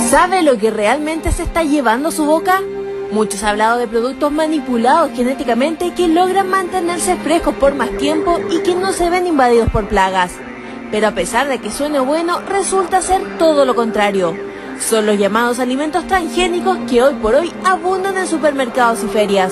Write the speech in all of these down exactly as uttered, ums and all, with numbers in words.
¿Sabe lo que realmente se está llevando a su boca? Muchos han hablado de productos manipulados genéticamente que logran mantenerse frescos por más tiempo y que no se ven invadidos por plagas. Pero a pesar de que suene bueno, resulta ser todo lo contrario. Son los llamados alimentos transgénicos que hoy por hoy abundan en supermercados y ferias.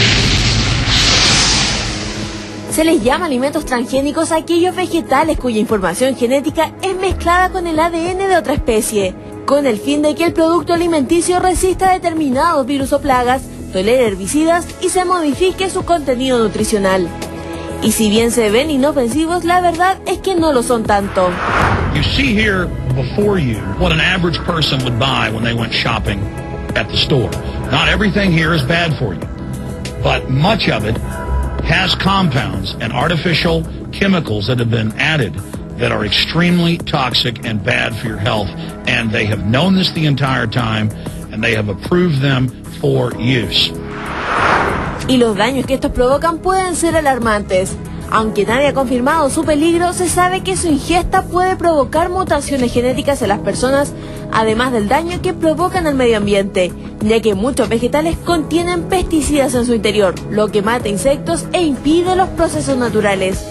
Se les llama alimentos transgénicos a aquellos vegetales cuya información genética es mezclada con el A D N de otra especie, con el fin de que el producto alimenticio resista determinados virus o plagas, tolere herbicidas y se modifique su contenido nutricional. Y si bien se ven inofensivos, la verdad es que no lo son tanto. You see here before you what an average person would buy when they went shopping at the store. Not everything here is bad for you, but much of it has compounds and artificial chemicals that have been added that are extremely toxic and bad for your health, and they have known this the entire time, and they have approved them for use. Y los daños que estos provocan pueden ser alarmantes. Aunque nadie ha confirmado su peligro, se sabe que su ingesta puede provocar mutaciones genéticas en las personas, además del daño que provocan al medio ambiente, ya que muchos vegetales contienen pesticidas en su interior, lo que mata insectos e impide los procesos naturales.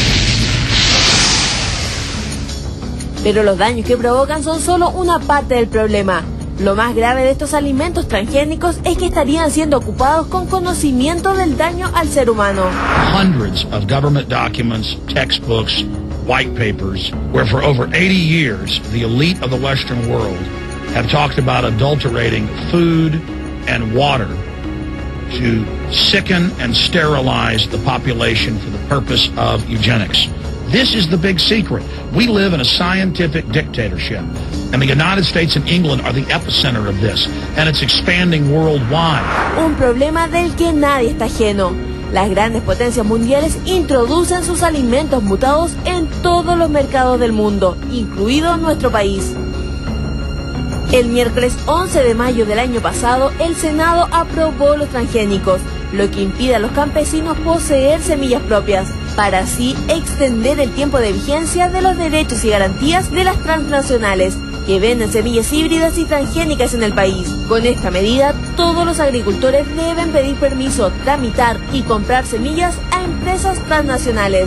Pero los daños que provocan son solo una parte del problema. Lo más grave de estos alimentos transgénicos es que estarían siendo ocupados con conocimiento del daño al ser humano. Hundreds of government documents, textbooks, white papers, where for over eighty years the elite of the Western world have talked about adulterating food and water to sicken and sterilize the population for the purpose of eugenics. This is the big secret. We live in a scientific dictatorship, and the United States and England are the epicenter of this, and it's expanding worldwide. Un problema del que nadie está ajeno. Las grandes potencias mundiales introducen sus alimentos mutados en todos los mercados del mundo, incluido nuestro país. El miércoles once de mayo del año pasado, el Senado aprobó los transgénicos, lo que impide a los campesinos poseer semillas propias, para así extender el tiempo de vigencia de los derechos y garantías de las transnacionales que venden semillas híbridas y transgénicas en el país. Con esta medida, todos los agricultores deben pedir permiso, tramitar y comprar semillas a empresas transnacionales.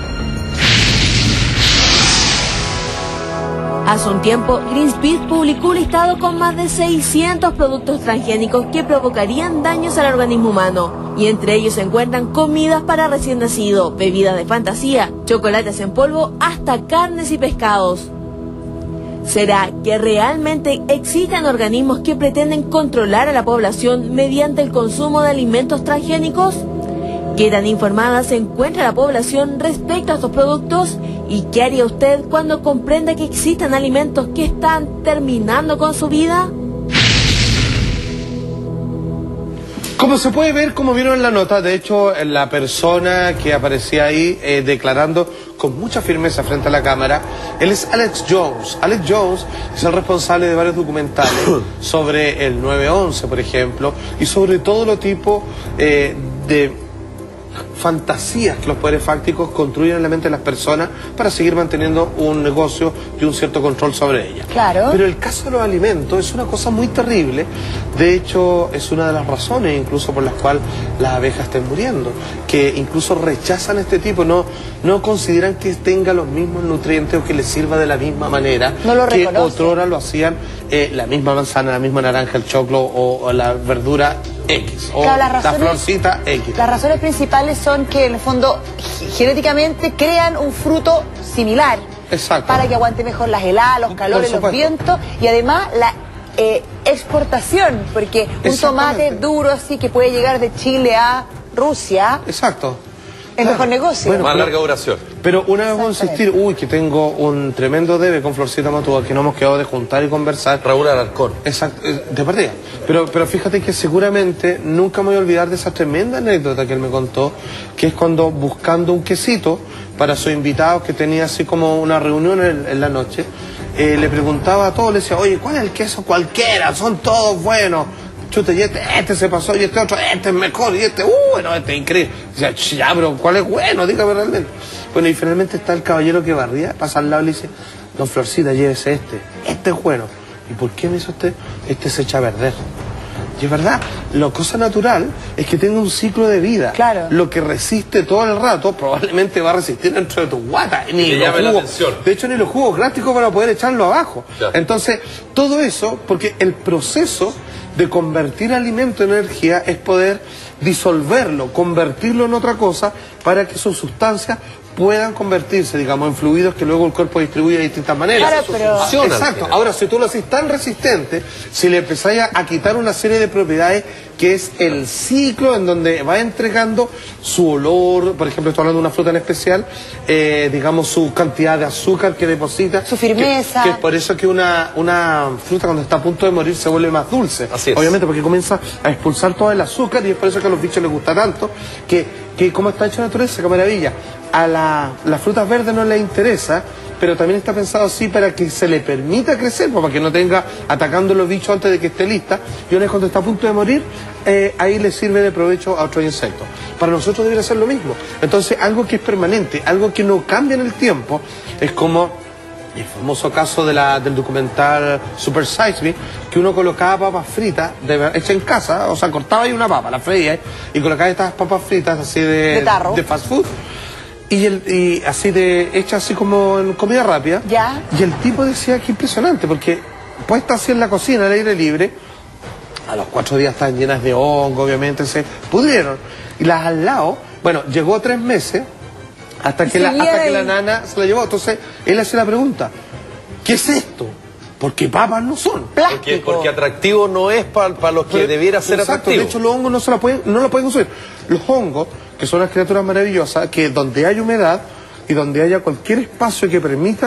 Hace un tiempo, Greenpeace publicó un listado con más de seiscientos productos transgénicos que provocarían daños al organismo humano, y entre ellos se encuentran comidas para recién nacido, bebidas de fantasía, chocolates en polvo, hasta carnes y pescados. ¿Será que realmente existen organismos que pretenden controlar a la población mediante el consumo de alimentos transgénicos? ¿Qué tan informada se encuentra la población respecto a estos productos? ¿Y qué haría usted cuando comprenda que existen alimentos que están terminando con su vida? Como se puede ver, como vieron en la nota, de hecho, la persona que aparecía ahí eh, declarando con mucha firmeza frente a la cámara, él es Alex Jones. Alex Jones es el responsable de varios documentales sobre el nueve once, por ejemplo, y sobre todo lo tipo eh, de fantasías que los poderes fácticos construyen en la mente de las personas para seguir manteniendo un negocio y un cierto control sobre ellas. Claro. Pero el caso de los alimentos es una cosa muy terrible. De hecho, es una de las razones incluso por las cuales las abejas estén muriendo, que incluso rechazan este tipo, no, no consideran que tenga los mismos nutrientes o que les sirva de la misma manera no lo que reconocen. otrora lo hacían eh, la misma manzana, la misma naranja, el choclo o, o la verdura X, o claro, las la razones, florcita X. Las razones principales son que en el fondo genéticamente crean un fruto similar. Exacto. Para que aguante mejor las heladas, los calores, los vientos y además la eh, exportación, porque un tomate duro así que puede llegar de Chile a Rusia. Exacto. Es claro. Mejor negocio. Bueno, más pero, larga duración. Pero una vez voy a insistir, uy, que tengo un tremendo debe con Florcita Matúa, que no hemos quedado de juntar y conversar. Raúl Alarcón. Exacto, de partida. Pero, pero fíjate que seguramente nunca me voy a olvidar de esa tremenda anécdota que él me contó, que es cuando buscando un quesito para sus invitados, que tenía así como una reunión en, en la noche, eh, le preguntaba a todos, le decía, oye, ¿cuál es el queso? Cualquiera, son todos buenos. Chuta, y este, este se pasó, y este otro, este es mejor, y este, uh, bueno, este es increíble. O sea, ya, pero ¿cuál es bueno? Dígame realmente. Bueno, y finalmente está el caballero que barría, pasa al lado y le dice, don Florcita, llévese este, este es bueno. ¿y por qué me hizo este? Este se echa a perder. Y es verdad, la cosa natural es que tenga un ciclo de vida. Claro. Lo que resiste todo el rato probablemente va a resistir dentro de tu guata. Ni le los llame la jugos, atención. de hecho, ni los jugos gástricos van a poder echarlo abajo. Claro. Entonces, todo eso, porque el proceso de convertir alimento en energía es poder disolverlo, convertirlo en otra cosa para que sus sustancias puedan convertirse, digamos, en fluidos que luego el cuerpo distribuye de distintas maneras. Claro, pero... Funciona, exacto. Ahora, si tú lo haces tan resistente, si le empezáis a, a quitar una serie de propiedades que es el ciclo en donde va entregando su olor, por ejemplo, estoy hablando de una fruta en especial, eh, digamos, su cantidad de azúcar que deposita. Su firmeza. Que, que es por eso que una, una fruta cuando está a punto de morir se vuelve más dulce. Así es. Obviamente porque comienza a expulsar todo el azúcar y es por eso que a los bichos les gusta tanto, que, que como está hecho la naturaleza, qué maravilla. A la, las frutas verdes no les interesa, pero también está pensado así para que se le permita crecer, para que no tenga atacando los bichos antes de que esté lista. Y una vez cuando está a punto de morir, eh, ahí le sirve de provecho a otros insectos. Para nosotros debería ser lo mismo. Entonces, algo que es permanente, algo que no cambia en el tiempo, es como el famoso caso de la, del documental Super Size Me, que uno colocaba papas fritas de, hechas en casa, o sea, cortaba ahí una papa, la freía, y colocaba estas papas fritas así de, de, tarro. de fast food. Y, el, y así de, hecha así como en comida rápida. Ya. Y el tipo decía que impresionante, porque puesta así en la cocina, al aire libre, a los cuatro días estaban llenas de hongo, obviamente, se pudrieron. Y las al lado, bueno, llegó tres meses, hasta que, la, hasta que la nana se la llevó. Entonces, él hace la pregunta, ¿qué es esto? Porque papas no son. Porque, porque atractivo no es para pa los que Pero, debiera ser exacto, atractivo. De hecho, los hongos no se la pueden, no la pueden consumir. Los hongos, que son las criaturas maravillosas, que donde hay humedad y donde haya cualquier espacio que permita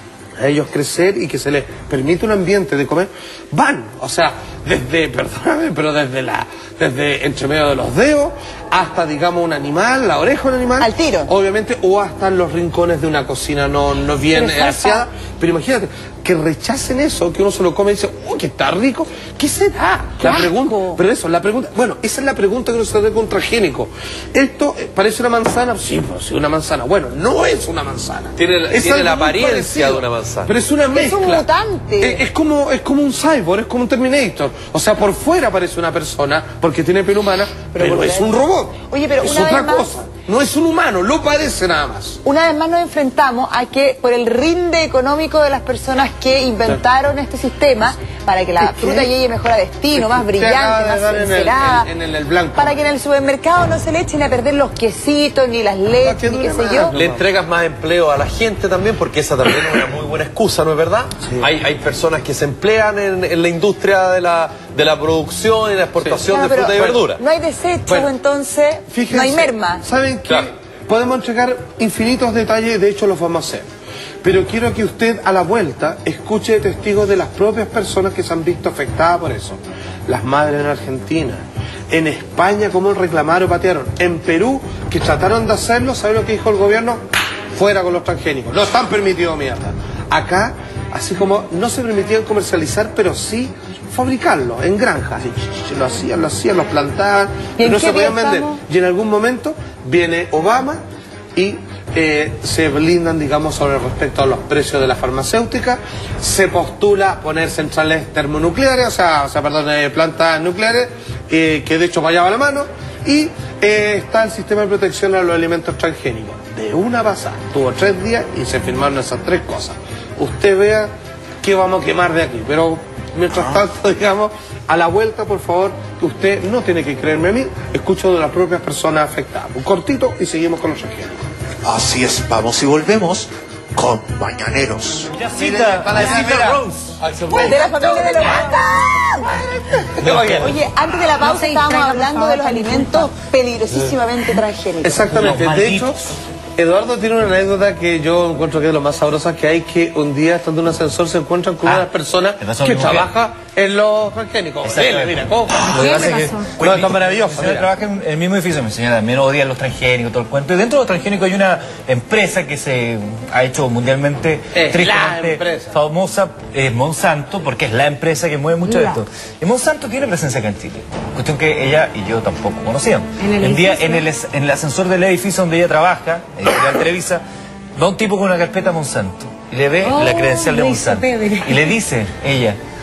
a ellos crecer y que se les permite un ambiente de comer, van, o sea, desde, perdóname, pero desde la, desde entre medio de los dedos hasta, digamos, un animal, la oreja de un animal. Al tiro. Obviamente, o hasta en los rincones de una cocina no, no bien Pero aseada. Pero imagínate, que rechacen eso, que uno se lo come y dice, ¡oh, que está rico! ¿Qué será? ¡Qué La asco! pregunta, pero eso, la pregunta, bueno, esa es la pregunta que uno se hace con transgénico. ¿Esto eh, parece una manzana? Sí, pues sí, una manzana. Bueno, no es una manzana. Tiene la- Es tiene algo la muy apariencia parecido, de una manzana. Pero es una mezcla. un mutante. Es, es como, es como un cyborg, es como un Terminator. O sea, por fuera parece una persona, porque tiene piel humana, pero, por es dentro- un robot. Oye, pero es una otra vez más- cosa. No es un humano, lo parece nada más. Una vez más nos enfrentamos a que por el rinde económico de las personas que inventaron este sistema, para que la Es que- fruta llegue mejor a destino, más Te acaba brillante, de más dar en el- encerada, en- en el blanco. para que en el supermercado no se le echen a perder los quesitos, ni las leches, que ni dure qué sé más, yo. ¿no? Le entregas más empleo a la gente también, porque esa también es una muy buena excusa, ¿no es verdad? Hay, hay personas que se emplean en, en la industria de la, de la producción y la exportación Claro, de fruta y pero verdura. no hay desecho, Bueno, entonces Fíjense, no hay merma. ¿Saben qué? Claro. Podemos entregar infinitos detalles, de hecho los vamos a hacer. Pero quiero que usted a la vuelta escuche testigos de las propias personas que se han visto afectadas por eso. Las madres en Argentina, en España cómo reclamaron, patearon, en Perú que trataron de hacerlo, ¿saben lo que dijo el gobierno? Fuera con los transgénicos, no están permitidos mierda. Acá, así como no se permitían comercializar, pero sí fabricarlo en granjas. Y lo hacían, lo hacían, lo plantaban, ¿Y en no qué se podían día vender. estamos? Y en algún momento viene Obama y eh, se blindan, digamos, sobre respecto a los precios de la farmacéutica. Se postula poner centrales termonucleares, o sea, o sea perdón, eh, plantas nucleares, eh, que de hecho vaya a la mano. Y eh, está el sistema de protección a los alimentos transgénicos. De una pasada, tuvo tres días y se firmaron esas tres cosas. Usted vea qué vamos a quemar de aquí, pero mientras tanto, digamos, a la vuelta, por favor, usted no tiene que creerme a mí, escucho de las propias personas afectadas. Un cortito y seguimos con los transgénicos. Así es, vamos y volvemos con Mañaneros. Yacita, Yacita Rose. De la familia de los Oye, antes de la pausa estábamos hablando de los alimentos peligrosísimamente transgénicos. Exactamente, Los de malditos. hecho, Eduardo tiene una anécdota que yo encuentro que es lo más sabrosa que hay, que un día estando en un ascensor se encuentran con Ah, una persona ¿qué pasó, que mi mujer? trabaja en los transgénicos. Exactamente. Dele, mira, ¿cómo? Lo que pasa es que No, está maravilloso, Mi señora mira. trabaja en el mismo edificio, mi señora también odia los transgénicos, todo el cuento. Y dentro de los transgénicos hay una empresa que se ha hecho mundialmente Es tristemente la empresa. famosa, eh, Monsanto, porque es la empresa que mueve mucho de esto. Y Monsanto tiene presencia acá en Chile. Cuestión que ella y yo tampoco conocíamos. ¿En el Un día edificio? en el, es- en el ascensor del edificio donde ella trabaja, editorial Televisa, va un tipo con una carpeta Monsanto y le ve Oh, la credencial de lo hizo Monsanto. Pedro. Y le dice ella,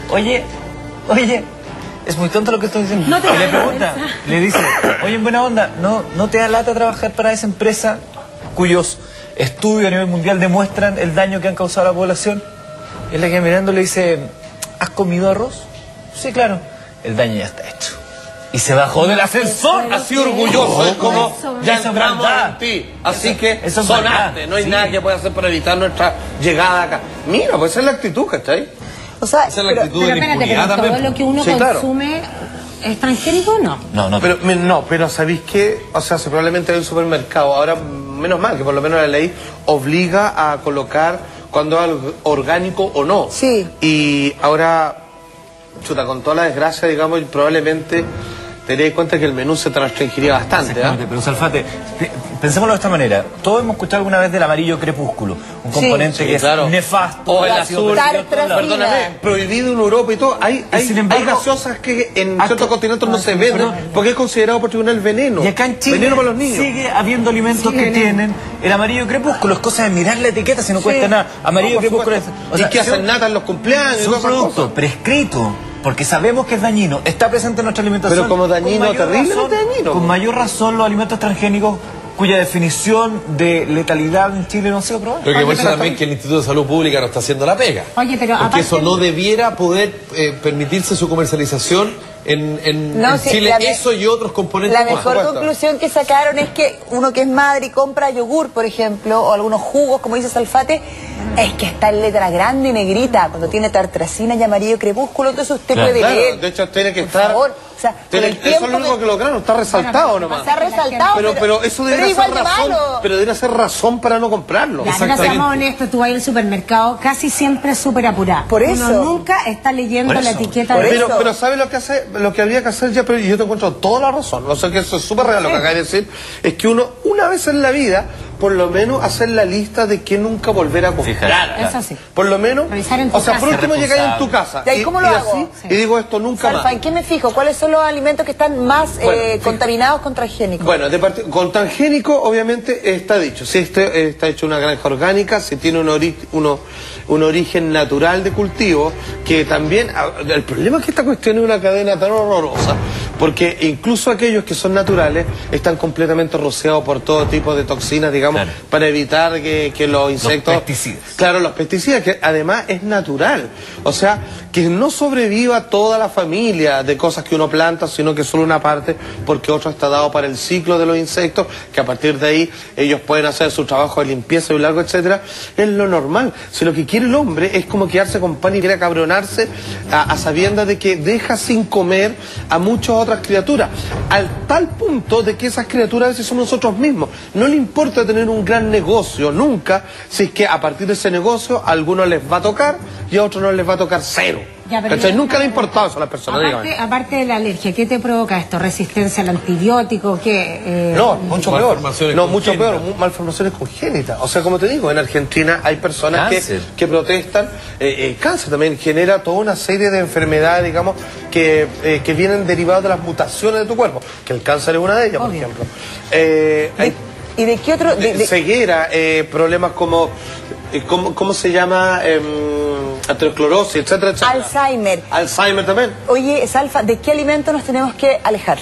oye, oye, es muy tonto lo que estoy diciendo. No te y le da pregunta, vergüenza. le dice, oye, en buena onda, ¿no, ¿no te da lata trabajar para esa empresa cuyos estudios a nivel mundial demuestran el daño que han causado a la población? Y él le queda mirando y le dice, ¿has comido arroz? Sí, claro. El daño ya está hecho. Y se bajó del ascensor, así orgulloso. Es como, Eso, ya eso es entramos maldad. en ti. Así Eso- que eso es sonaste. maldad. No hay Sí. nada que pueda hacer para evitar nuestra llegada acá. Mira, pues esa es la actitud, ¿cachai? O sea, Esa es la pero- actitud Pero de la espérate, impunidad pero todo también. lo que uno Sí, claro. consume es transgénico, no. No, no. Pero me- no, pero ¿sabéis qué? O sea, si probablemente hay un supermercado, ahora menos mal que por lo menos la ley obliga a colocar cuando es algo orgánico o no. Sí. Y ahora, chuta, con toda la desgracia, digamos, y probablemente te daréis cuenta que el menú se te restringiría bastante, ¿ah? Exactamente, pero Salfate, pe- pensémoslo de esta manera. Todos hemos escuchado alguna vez del amarillo crepúsculo, un Sí. componente Sí, que es claro. nefasto. O el ha sido azul. perseguido en todos lados. Tartracina. Perdóname, prohibido en Europa y todo. Hay, hay, sin embargo- hay gaseosas que en Acá- ciertos continentes no se venden Perdón. porque es considerado por tribunal veneno. Y acá en Chile Veneno para los niños. sigue habiendo alimentos que tienen el amarillo crepúsculo. Es cosa de mirar la etiqueta si no cuesta nada. Amarillo No, por crepúsculo es... supuesto. Y que son- hacen nata en los cumpleaños y Es un todas esas producto cosas. prescrito, porque sabemos que es dañino, está presente en nuestra alimentación. Pero como dañino, Con mayor terriblemente razón- dañino. Con mayor razón los alimentos transgénicos cuya definición de letalidad en Chile no ha sido probada. Creo que muestra también que el Instituto de Salud Pública no está haciendo la pega. Oye, pero Porque aparte- eso no debiera poder eh, permitirse su comercialización en, en, No, en sí, Chile. la me- Eso y otros componentes. La por mejor supuesto. conclusión que sacaron es que uno que es madre y compra yogur, por ejemplo, o algunos jugos, como dice Salfate, es que está en letra grande y negrita, cuando tiene tartracina y amarillo crepúsculo, entonces usted Claro. puede Claro, leer. de hecho tiene que Por estar... favor, o sea, con tiene- el eso tiempo es lo único que- que lograron, está resaltado nomás. Se ha resaltado, Pero, pero eso debería igual ser de razón, malo. pero debería ser razón para no comprarlo. Ya, pero seamos honestos, tú vas al supermercado casi siempre súper apurado. Por eso. Uno nunca está leyendo Por la eso. etiqueta Por de Pero, eso. pero ¿sabe lo que hace, lo que habría que hacer ya? Pero yo te encuentro toda la razón. O sea que eso es súper real lo que acabas de decir. Es que uno, una vez en la vida, por lo menos hacer la lista de qué nunca volver a comprar. Fíjate. Eso sí. Por lo menos. Revisar en tu o sea, por casa. último Ser llegáis en tu casa. ¿Y ahí cómo lo hago? así, Sí. y digo esto nunca Salfa, más. ¿en qué me fijo? ¿Cuáles son los alimentos que están más Bueno, eh, fíjate. contaminados con transgénicos? Bueno, de parte- con transgénico obviamente está dicho, si este, está hecho una granja orgánica, si tiene un, ori- uno- un origen natural de cultivo, que también, ah, el problema es que esta cuestión es una cadena tan horrorosa, porque incluso aquellos que son naturales están completamente rociados por todo tipo de toxinas, digamos, Claro. para evitar que, que los insectos... pesticidas. Claro, los pesticidas, que además es natural. O sea, que no sobreviva toda la familia de cosas que uno planta, sino que solo una parte, porque otro está dado para el ciclo de los insectos, que a partir de ahí ellos pueden hacer su trabajo de limpieza y un largo, etcétera. Es lo normal. Si lo que quiere el hombre es como quedarse con pan y quiere cabronarse a, a sabiendas de que deja sin comer a muchas otras criaturas. Al tal punto de que esas criaturas a veces somos nosotros mismos. No le importa tener un gran negocio, nunca, si es que a partir de ese negocio a algunos les va a tocar y a otros no les va a tocar cero. Ya, pero ¿Cachai? yo- Nunca le ha importado eso a las personas, Aparte, dígame. aparte de la alergia, ¿qué te provoca esto? ¿Resistencia al antibiótico? ¿Qué? Eh, No, mucho peor. Malformaciones No, mucho congénitas. peor, mu- malformaciones congénitas. O sea, como te digo, en Argentina hay personas que, Cáncer. que protestan. Eh, el cáncer también genera toda una serie de enfermedades, digamos, que, eh, que vienen derivadas de las mutaciones de tu cuerpo. Que el cáncer es una de ellas, por Obvio. ejemplo. Eh, hay- ¿Y de qué otro? de- de- ceguera, eh, problemas como, eh, ¿cómo, cómo se llama? Eh, aterosclerosis, etcétera, etcétera. Alzheimer. Alzheimer también. Oye, Salfa, ¿de qué alimento nos tenemos que alejar?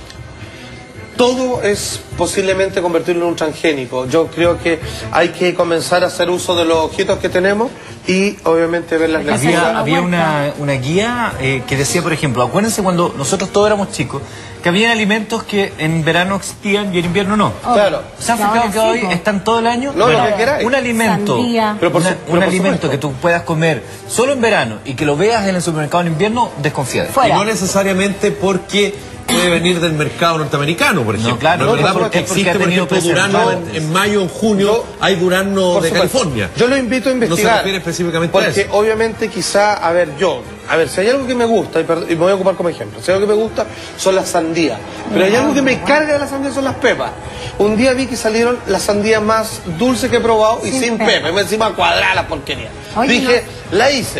Todo es posiblemente convertirlo en un transgénico. Yo creo que hay que comenzar a hacer uso de los ojitos que tenemos y obviamente ver las Había- lecturas. Había, había una, una guía eh, que decía, por ejemplo, acuérdense cuando nosotros todos éramos chicos, que había alimentos que en verano existían y en invierno no. Claro. ¿Se han Y ahora fijado que sí, hoy po. están todo el año? No, lo que queráis. un alimento, Sandía. Pero por una- su- pero un por alimento supuesto. que tú puedas comer solo en verano y que lo veas en el supermercado en invierno, desconfía de él. Y Fuera. no necesariamente porque puede venir del mercado norteamericano, por ejemplo. claro, no es no, verdad, porque- porque porque existe, ha por tenido ejemplo, durazno en, preservantes. en mayo, en junio, Yo- hay durazno Por de supuesto. California. Yo lo invito a investigar. No se refiere específicamente a porque eso. obviamente quizá, a ver, yo, a ver, si hay algo que me gusta, y, perd- y me voy a ocupar como ejemplo, si hay algo que me gusta son las sandías. Pero hay algo que me carga de las sandías son las pepas. Un día vi que salieron las sandías más dulces que he probado y Sin sin pepa. pepa. Y me encima cuadrada la porquería. Oye, Dije, la hice.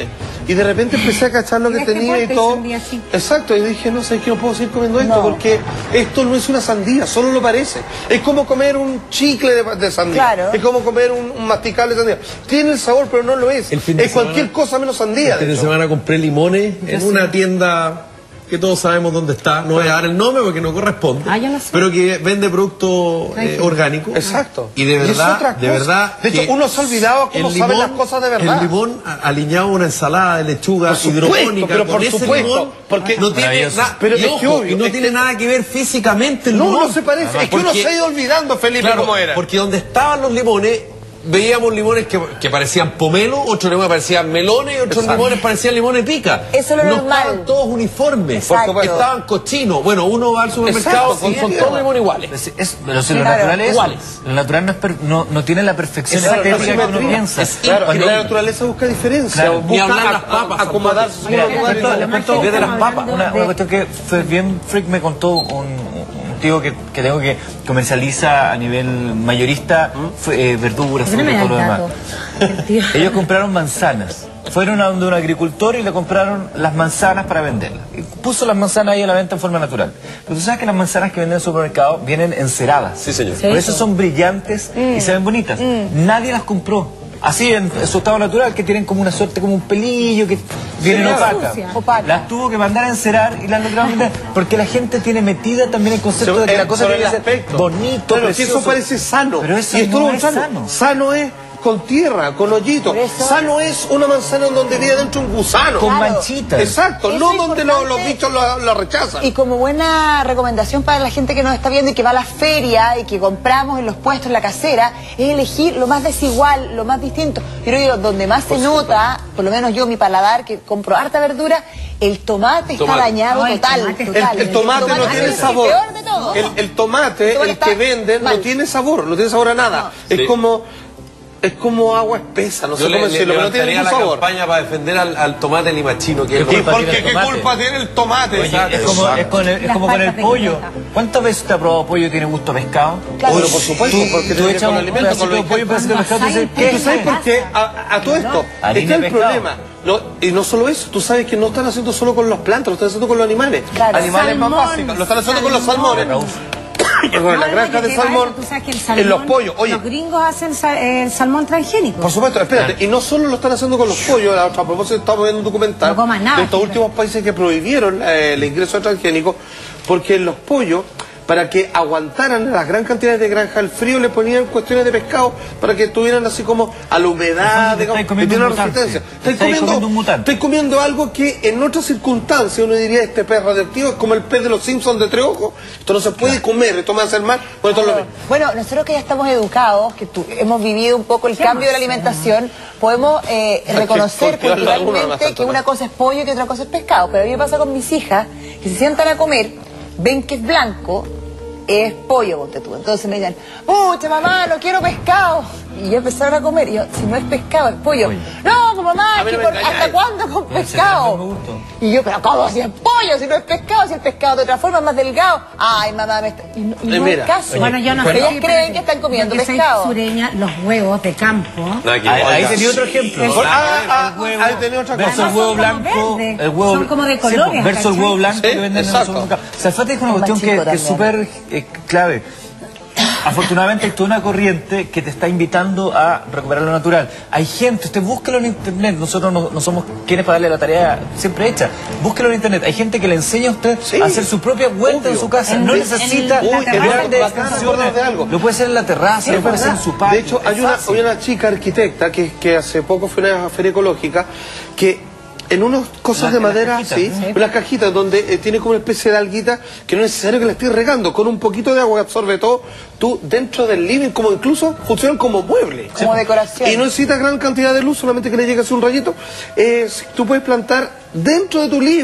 y de repente empecé a cachar lo que Mira qué tenía y fuerte, todo. sandía así. Exacto, y dije, no sé, que no puedo seguir comiendo esto, No. porque esto no es una sandía, solo lo parece. Es como comer un chicle de, de sandía. Claro. Es como comer un, un masticable de sandía. Tiene el sabor, pero no lo es. El fin de Es cualquier semana- cosa menos sandía. El fin de de hecho. semana compré limones en una tienda que todos sabemos dónde está. No voy a dar el nombre porque no corresponde. Ah, ya lo sé. Pero que vende producto eh, orgánico. Exacto. Y de Y es verdad, otra de cosa. verdad. De hecho, que uno se ha olvidado cómo el saben las cosas de verdad. El limón a- aliñado a una ensalada de lechuga Por supuesto, hidropónica. pero con por ese supuesto, limón, porque- no tiene Maravilloso. nada. Pero y, es que ojo, obvio, y no es tiene que- nada que ver físicamente el No, limón. no se parece. Es que uno Porque- se ha ido olvidando, Felipe, Claro, cómo era. porque donde estaban los limones, veíamos limones que, que parecían pomelo, otros limones parecían melones, y otros Exacto. limones parecían limones pica. Eso es lo no normal. estaban todos uniformes, Exacto. porque estaban cochinos. Bueno, uno va al supermercado, Exacto, son, son sí, todos sí. limones iguales. Es- es- pero si lo Claro, natural es iguales. Lo natural no, es per- no, no tiene la perfección Exacto, estética no que uno simetría. piensa. Es Claro, y Cuando- la naturaleza busca diferencia. Claro, busca ni hablar a- las papas, a- acomodarse zapatos. en Mira, un les lugar y cuento, todo. les cuento Además que desde las estamos papas, una, hablando una de- cuestión que fue bien freak, me contó un, un tío que, que tengo que comercializa a nivel mayorista fue, eh, verduras, ¿Por qué no frutas, me todo lo da el demás. dato? El tío. Ellos compraron manzanas. Fueron a donde un agricultor y le compraron las manzanas para venderlas. Y puso las manzanas ahí a la venta en forma natural. Pero tú sabes que las manzanas que venden en el supermercado vienen enceradas. Sí, señor. Por eso son brillantes y se ven bonitas. Nadie las compró. Así en, en su estado natural, que tienen como una suerte, como un pelillo, que vienen claro. opacas. Sucia. Opaca. Las tuvo que mandar a encerar y las lograron vender. Porque la gente tiene metida también el concepto de que la cosa Sobre tiene el que ser aspecto. bonito, Claro, si precioso. eso parece sano. Pero eso y esto no es es sano. sano. Sano es con tierra, con hoyitos. Por eso- Sano es una manzana en donde vive dentro un gusano. Con Claro. manchitas. Exacto, Eso no es donde lo- los importante. bichos lo, lo rechazan. Y como buena recomendación para la gente que nos está viendo y que va a la feria y que compramos en los puestos, en la casera, es elegir lo más desigual, lo más distinto. Yo creo que donde más se nota, por lo menos yo, mi paladar, que compro harta verdura, el tomate, está Tomate. dañado No, el total, tomate está- total. El, el tomate no tiene es sabor. el peor de todo. El, el tomate, El tomate el que está venden, no mal. tiene sabor, no tiene sabor a nada. Es Sí. como es como agua espesa, no sé Yo cómo le, le decirlo, pero no tiene levantaría ningún la sabor. campaña para defender al, al tomate limachino, que es ¿Qué lo culpa ¿Por tiene qué? el ¿Qué tomate? culpa tiene el tomate? Oye, Exacto. es como, es con el, es Las como con el patas pollo. pequeñitas. ¿Cuántas veces te ha probado pollo y tiene gusto a pescado? Claro. Bueno, por supuesto, Tú- porque tú tiene que echas con un alimento, pedacito con lo de pollo y un pedacito de pescado y tú dices, Cuando ¿qué ¿Tú es sabes esto? por qué? A, a todo esto. Harina Es que el de pescado. problema. No, y no solo eso, tú sabes que no están haciendo solo con las plantas, lo están haciendo con los animales. Claro. Animales más Salmón, básicos. Lo están haciendo con los salmón. salmones. Perdón, en las No, granjas que de te vaya, salmón, tú sabes que el en salmón, los pollos. Oye, los gringos hacen sa- el salmón transgénico. por supuesto, espérate, y no solo lo están haciendo con los pollos, a propósito estamos viendo un documental No comas nada, de estos fíjate. últimos países que prohibieron eh, el ingreso de transgénicos, porque los pollos, para que aguantaran las gran cantidades de granja al frío, le ponían cuestiones de pescado para que estuvieran así como a la humedad, En el fondo te digamos, estáis comiendo y tienen un mutante. resistencia. Te estáis comiendo un mutante. Estoy comiendo algo que en otras circunstancias uno diría este pez radioactivo es como el pez de los Simpsons de tres ojos. Esto no se puede comer, esto me va a hacer mal. Bueno, esto es lo mismo. Bueno, nosotros que ya estamos educados, que tu- hemos vivido un poco el cambio de la alimentación, podemos eh, que reconocer cultivar la laguna culturalmente no que bastante, una ¿no? cosa es pollo y que otra cosa es pescado. Pero a mí me pasa con mis hijas, que se sientan a comer, ven que es blanco, es pollo, ponte tú. Entonces me dicen, pucha mamá, no quiero pescado. Y ya empezaron a comer, y yo, si no es pescado, es pollo. No, pues, mamá, A mí que no me por- engañáis. ¿hasta cuándo con ese pescado? no me gustó. Y yo, pero ¿cómo si es pollo? Si no es pescado, si el pescado de otra forma es más delgado. Ay, mamá, me está... Y no, y Eh, no mira, es caso. Bueno, yo no Pero sé. ellas creen que están comiendo Yo que soy pescado. sureña, los huevos de campo. Nada que- Ahí, ahí Oiga. tenía otro ejemplo. Ah, ah, ah, El huevo ahí tenía otra versus cosa. el huevo Son como blanco. verdes. El huevo, Son como de sí, colores, versus el ¿cachai? huevo blanco Sí, que venden en el exacto. supermercado. Salfate dijo una Es más cuestión que, chico que es también. súper eh, clave. Afortunadamente hay toda una corriente que te está invitando a recuperar lo natural. Hay gente, usted búsquelo en internet, nosotros no, no somos quienes para darle la tarea siempre hecha. Búsquelo en internet. Hay gente que le enseña a usted Sí, a hacer su propia huerta en obvio. su casa. En- no en- necesita en la Uy, terraza. grandes bacán extensiones. acordar de algo. Lo puede hacer en la terraza, lo Es puede hacer en verdad. su patio. De hecho, hay es una, fácil. hay una chica arquitecta que, que hace poco fue a una feria ecológica que en unas cosas La- de en las madera, cajitas, sí, ¿sí? unas cajitas donde eh, tiene como una especie de alguita que no es necesario que la estés regando, con un poquito de agua que absorbe todo, tú dentro del living, como incluso funcionan como muebles. Como decoración. Y no necesitas gran cantidad de luz, solamente que le llegue así un rayito. Eh, tú puedes plantar dentro de tu living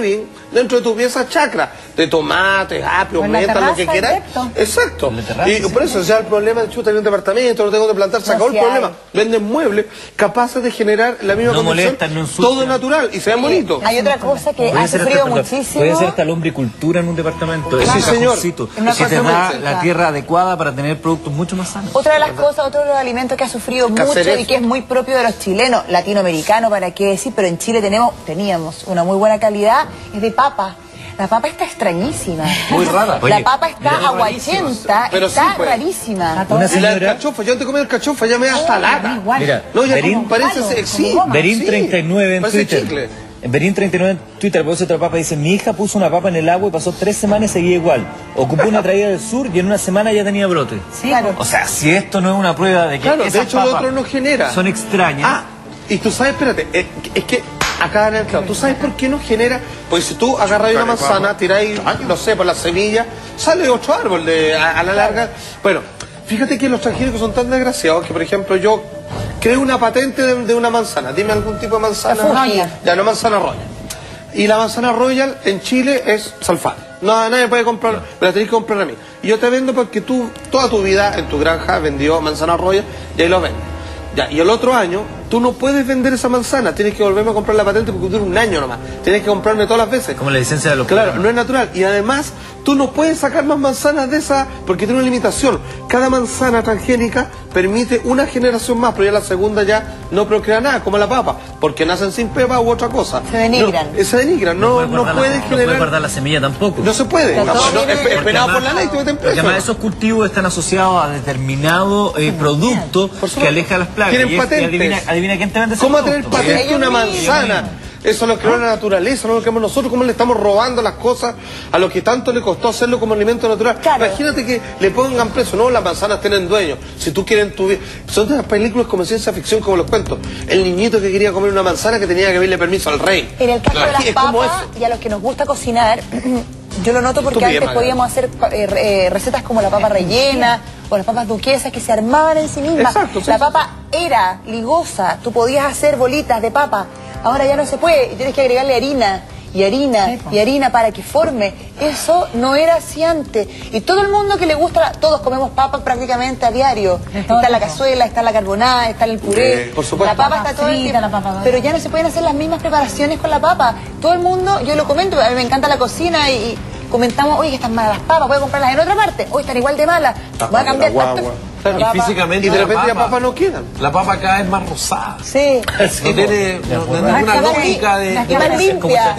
dentro de tu pieza chacra, de tomates, apio, menta, lo que quieras. Exacto. Y por eso, o sea, el problema de chuta en un departamento, lo tengo que plantar, se acabó el problema. Venden muebles capaces de generar la misma no condición, molestan, no todo natural y se ve bonito. Hay otra cosa que ha sufrido muchísimo. Puede ser hasta lombricultura en un departamento. Sí, señor. Si te da la tierra adecuada para tener productos mucho más sanos. Otra de las cosas, otro de los alimentos que ha sufrido mucho y que es muy propio de los chilenos, latinoamericanos, para qué decir, pero en Chile tenemos, teníamos una muy buena calidad, es de papa. La papa está extrañísima. Muy rara. Oye, la papa está aguachenta, pero está sí, pues. rarísima. Una señora... Y la alcachofa, yo antes de comer alcachofa ya me da hasta lata. Mira, no, ya Berín, parece... Palo, sí, Berín treinta y nueve en parece Twitter. Chicle. En Berín treinta y nueve en Twitter puso otra papa, dice: mi hija puso una papa en el agua y pasó tres semanas y seguía igual. Ocupó una traída del sur y en una semana ya tenía brote. Sí, claro. O sea, si esto no es una prueba de que claro, esas de hecho papas lo otro no genera. son extrañas. Ah, y tú sabes, espérate, es, es que acá en el claro, ¿tú sabes por qué no genera? Pues si tú agarras una manzana, tiráis, no sé, por la semilla, sale otro árbol de, a, a la larga. Bueno, fíjate que los transgénicos son tan desgraciados que, por ejemplo, yo creo una patente de, de una manzana. Dime algún tipo de manzana. Royal. Ya, no manzana Royal. Y la manzana Royal en Chile es salfate. No, nadie puede comprar, no. Me la tenés que comprar a mí. Y yo te vendo porque tú, toda tu vida en tu granja vendió manzana Royal y ahí lo vendes. Ya, y el otro año, tú no puedes vender esa manzana, tienes que volverme a comprar la patente porque dura un año nomás. Tienes que comprarme todas las veces. Como la licencia de los Claro, programas. no es natural. Y además, tú no puedes sacar más manzanas de esa porque tiene una limitación. Cada manzana transgénica permite una generación más, pero ya la segunda ya no procrea nada, como la papa, porque nacen sin pepa u otra cosa. Se denigran. No, se denigran, no, no, no puede la, generar... No puede guardar la semilla tampoco. No se puede. No, no, no, viene, es, es penado por la ley, te meten preso. Porque además esos cultivos están asociados a determinado eh, producto que aleja las plagas. Tienen y es, patentes. Y adivina, adivina quién te vende ese ¿Cómo producto? tener patente una manzana? Eso es lo que creó la naturaleza, no lo que nosotros, cómo le estamos robando las cosas a lo que tanto le costó hacerlo como alimento natural. Claro. Imagínate que le pongan preso, no, las manzanas tienen dueño. Si tú quieres tu vida. Son de las películas como ciencia ficción, como los cuentos. El niñito que quería comer una manzana que tenía que pedirle permiso al rey. En el caso claro. de las Es como papas, eso. y a los que nos gusta cocinar, yo lo noto porque Estupidez, antes podíamos hacer eh, eh, recetas como la papa rellena o las papas duquesas que se armaban en sí mismas. Exacto, sí, la sí. papa era ligosa, tú podías hacer bolitas de papa. Ahora ya no se puede, y tienes que agregarle harina y harina y harina para que forme. Eso no era así antes. Y todo el mundo que le gusta, todos comemos papas prácticamente a diario. Está en la cazuela, está en la carbonada, está en el puré. Eh, por supuesto. La papa está todo el tiempo. Pero ya no se pueden hacer las mismas preparaciones con la papa. Todo el mundo, yo lo comento, a mí me encanta la cocina y, y comentamos, oye, que están malas las papas, voy a comprarlas en otra parte. Hoy están igual de malas. Voy a cambiar tanto. Y físicamente Y de repente la ya papas no quedan. La papa acá es más rosada. Sí. No tiene no, no, no, ninguna lógica de... Más de- más limpia.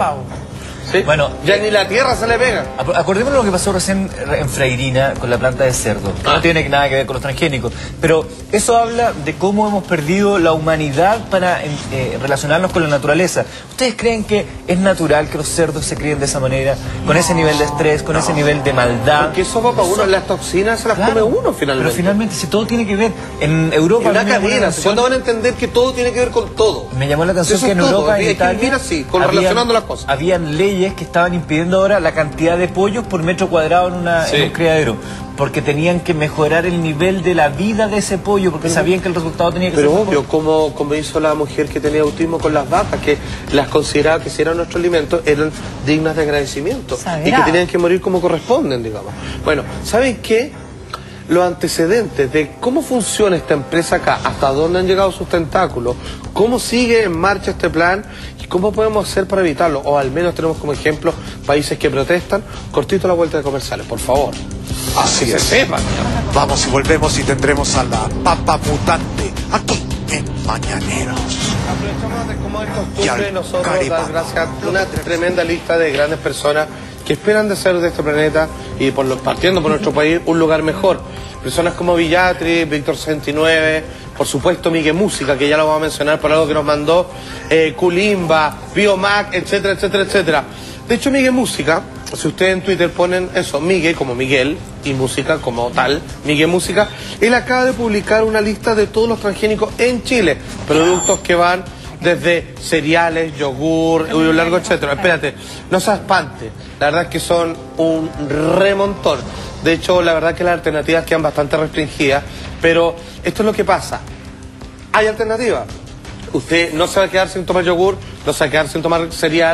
¿Sí? Bueno, ya ni la tierra se le pega. Ac- Acordémonos lo que pasó recién en Freirina con la planta de cerdo. que Ah. No tiene nada que ver con los transgénicos. Pero eso habla de cómo hemos perdido la humanidad para eh, relacionarnos con la naturaleza. ¿Ustedes creen que es natural que los cerdos se críen de esa manera? Con ese nivel de estrés, con ese nivel de maldad. Porque eso va para uno, las toxinas se las Claro, come uno finalmente. Pero finalmente, si todo tiene que ver. En Europa. Es una a mí me llamó la cadena, atención- ¿cuándo van a entender que todo tiene que ver con todo? Me llamó la atención Eso que es en todo, Europa, hay en que Italia, vivir así, con- habían- relacionando las cosas. Habían leyes que estaban impidiendo ahora la cantidad de pollos por metro cuadrado en, una, Sí. en un criadero, porque tenían que mejorar el nivel de la vida de ese pollo, porque sabían que el resultado tenía que Pero ser obvio, mejor. como, como hizo la mujer que tenía autismo con las vacas, que las consideraba que si eran nuestros alimentos eran dignas de agradecimiento y que tenían que morir como corresponden, digamos. Bueno, ¿saben qué? Los antecedentes de cómo funciona esta empresa acá, hasta dónde han llegado sus tentáculos, cómo sigue en marcha este plan y cómo podemos hacer para evitarlo, o al menos tenemos como ejemplo países que protestan. Cortito la vuelta de comerciales, por favor. Así Que es. se sepan. Vamos y volvemos y tendremos a la papa mutante aquí en Mañaneros. Aprovechamos de como es Y costumbre al nosotros Caripapa. dar gracias a una tremenda lista de grandes personas que esperan de ser de este planeta y por lo, partiendo por nuestro país un lugar mejor. Personas como Villatri, Víctor sesenta y nueve, por supuesto Miguel Música, que ya lo vamos a mencionar por algo que nos mandó, eh, Culimba, Biomac, etcétera, etcétera, etcétera. De hecho, Miguel Música, si ustedes en Twitter ponen eso, Miguel como Miguel y música como tal, Miguel Música, él acaba de publicar una lista de todos los transgénicos en Chile, productos que van desde cereales, yogur, un largo etcétera. Espérate, no se espante, la verdad es que son un remontón. De hecho, la verdad es que las alternativas quedan bastante restringidas, pero esto es lo que pasa. Hay alternativas. Usted no se va a quedar sin tomar yogur, no se va a quedar sin tomar cereal,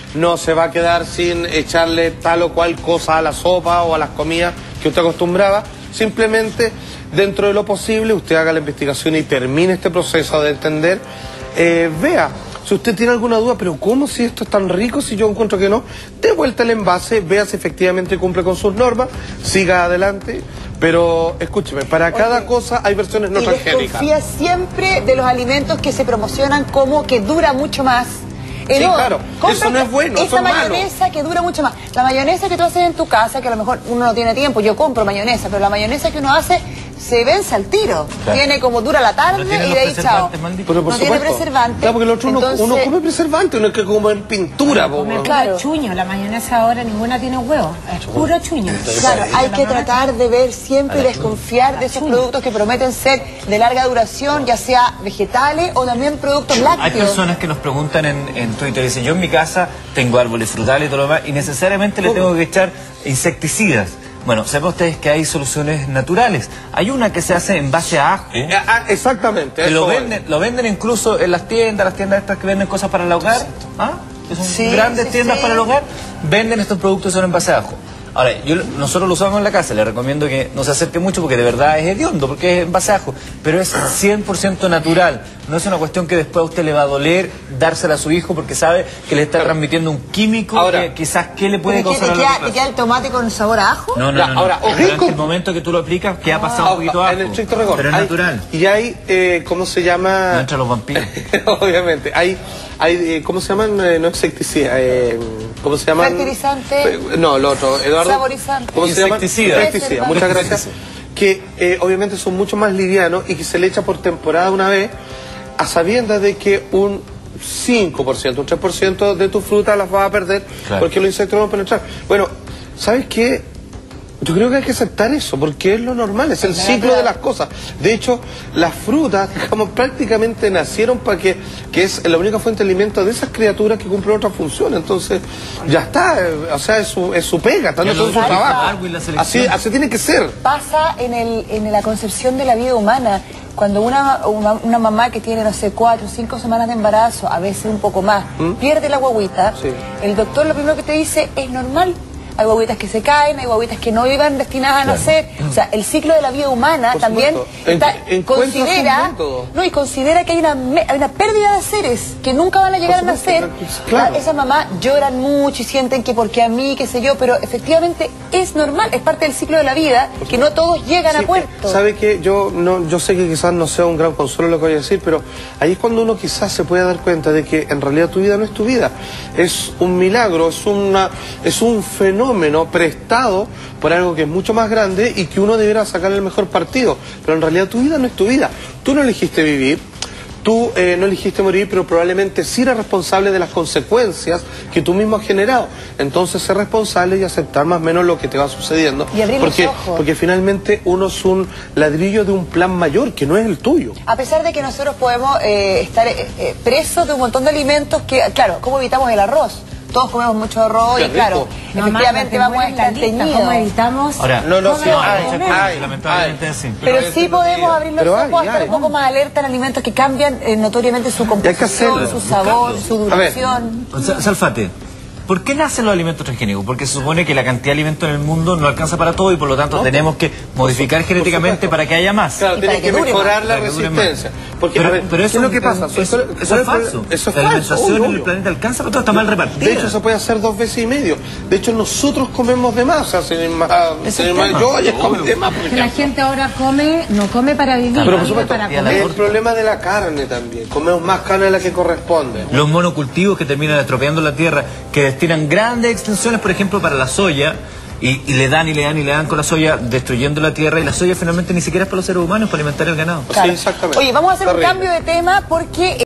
no se va a quedar sin echarle tal o cual cosa a la sopa o a las comidas que usted acostumbraba. Simplemente, dentro de lo posible, usted haga la investigación y termine este proceso de entender. Eh, vea, si usted tiene alguna duda, pero ¿cómo si esto es tan rico si yo encuentro que no? Dé vuelta el envase, vea si efectivamente cumple con sus normas, siga adelante. Pero escúcheme, para Oye, cada cosa hay versiones no y transgénicas. desconfía siempre de los alimentos que se promocionan como que dura mucho más. Eh, Sí, no, claro, compra eso no es bueno, esa eso es malo. mayonesa que dura mucho más. La mayonesa que tú haces en tu casa, que a lo mejor uno no tiene tiempo, yo compro mayonesa, pero la mayonesa que uno hace se vence al tiro. Claro. Tiene como dura la tarde No tiene y los de ahí chao. preservantes, maldito. Pero por no tiene supuesto. preservante. Claro, porque el otro uno- Entonces- uno come preservante, uno es que comer pintura. po, Comer weón. puro Claro. chuño, la mayonesa ahora ninguna tiene huevo, es puro chuño. Claro, hay La que mamá- tratar de ver siempre y desconfiar de esos productos que prometen ser de larga duración, ya sea vegetales o también productos Hay lácteos. personas que nos preguntan en, en Twitter, dicen, yo en mi casa tengo árboles frutales y todo lo demás, y necesariamente le tengo que echar insecticidas. Bueno, sepan ustedes que hay soluciones naturales. Hay una que se hace en base a ajo, Eh, ah, exactamente. que lo eso es. venden, lo venden incluso en las tiendas, las tiendas estas que venden cosas para el hogar, ¿ah? Que son Sí, grandes sí, tiendas sí. para el hogar, venden estos productos que son en base a ajo. Ahora, yo, nosotros lo usamos en la casa, le recomiendo que no se acerque mucho porque de verdad es hediondo, porque es en base a ajo, pero es cien por ciento natural. No es una cuestión que después a usted le va a doler dársela a su hijo porque sabe que le está transmitiendo un químico Ahora, que quizás qué le puede ¿Pero qué, causar a te, la queda, largo te queda el tomate con sabor a ajo? No, no, Ya, no, no. ahora, Durante rico. el momento que tú lo aplicas, que ha pasado Ah, un poquito ajo. en el estricto rigor. Pero es Hay- natural. Y hay, eh, ¿cómo se llama? No entran los vampiros. Obviamente. Hay, hay eh, ¿cómo se llaman? Eh, no insecticidas. Eh, ¿Cómo se llaman? Fertilizante. Eh, No, lo otro. Eduardo. Saborizante. ¿Cómo se llaman? Insecticida. Insecticida. Muchas gracias. Que eh, obviamente son mucho más livianos y que se le echa por temporada una vez, a sabiendas de que un cinco por ciento, un tres por ciento de tu fruta las vas a perder Claro. porque los insectos no van a penetrar. Bueno, ¿sabes qué? Yo creo que hay que aceptar eso, porque es lo normal, es el ciclo de las cosas. De hecho, las frutas, digamos, prácticamente nacieron para que, que es la única fuente de alimento de esas criaturas que cumplen otra función. Entonces, ya está, eh, o sea, es su, es su pega, está Ya haciendo lo su dijo trabajo. Darwin, la Así, selección. así tiene que ser. Pasa en, el, en la concepción de la vida humana. Cuando una, una, una mamá que tiene, no sé, cuatro o cinco semanas de embarazo, a veces un poco más, pierde la guaguita, Sí. el doctor lo primero que te dice es normal. Hay guaguitas que se caen, hay guaguitas que no iban destinadas a nacer. O sea, el ciclo de la vida humana Por también supuesto. está- En- encuentras un considera, método. no, y considera que hay una, me- hay una pérdida de seres que nunca van a llegar a Por nacer. supuesto, claro. Esas mamás lloran mucho y sienten que porque a mí, qué sé yo, pero efectivamente es normal, es parte del ciclo de la vida, que no todos llegan Sí, a puerto. ¿Sabe qué? Yo, no, yo sé que quizás no sea un gran consuelo lo que voy a decir, pero ahí es cuando uno quizás se puede dar cuenta de que en realidad tu vida no es tu vida. Es un milagro, es, una, es un fenómeno prestado por algo que es mucho más grande y que uno deberá sacar el mejor partido. Pero en realidad tu vida no es tu vida. Tú no elegiste vivir. Tú eh, no elegiste morir, pero probablemente sí eres responsable de las consecuencias que tú mismo has generado. Entonces, ser responsable y aceptar más o menos lo que te va sucediendo. Y abrir los porque, ojos. porque finalmente uno es un ladrillo de un plan mayor que no es el tuyo. A pesar de que nosotros podemos eh, estar eh, eh, presos de un montón de alimentos que, claro, ¿cómo evitamos el arroz? Todos comemos mucho arroz Qué y claro, rico. efectivamente Mamá, vamos a no te estar mueres la lista, teñidos. ¿cómo evitamos? Ahora, No, no, ¿Cómo sí, vamos a hay, comer? hay. lamentablemente es así. Pero sí podemos abrir los Pero hay, ojos a estar hay. un poco más alerta en alimentos que cambian eh, notoriamente su hay que composición, hacerlo, su sabor, buscarlo. su A ver. duración. O sea, Salfate, ¿por qué nacen los alimentos transgénicos? Porque se supone que la cantidad de alimentos en el mundo no alcanza para todo y por lo tanto No, tenemos que modificar por genéticamente supuesto. para que haya más. Claro, Y tienes para que que dure mejorar más. la Para que dure más. resistencia. Porque, Pero, a ver, pero ¿qué eso es lo que pasa? Eso, ¿Cuál- eso cuál es el falso. problema? Eso es la falso, alimentación obvio, en el obvio. planeta alcanza, pero todo está mal repartida. De hecho, se puede hacer dos veces y medio. De hecho, nosotros comemos de más. O sea, sin más, Es sin el más tema. yo, ella come Obvio. de más. por Que la ejemplo. gente ahora come, no come para vivir, Pero por vive supuesto, para y a la es comer. el problema de la carne también. Comemos más carne de la que corresponde. Los monocultivos que terminan estropeando la tierra, que destinan grandes extensiones, por ejemplo, para la soya, y, y le dan y le dan y le dan con la soya, destruyendo la tierra, y la soya finalmente ni siquiera es para los seres humanos, para alimentar el ganado. Sí, exactamente. Oye, vamos a hacer Terrible. un cambio de tema porque...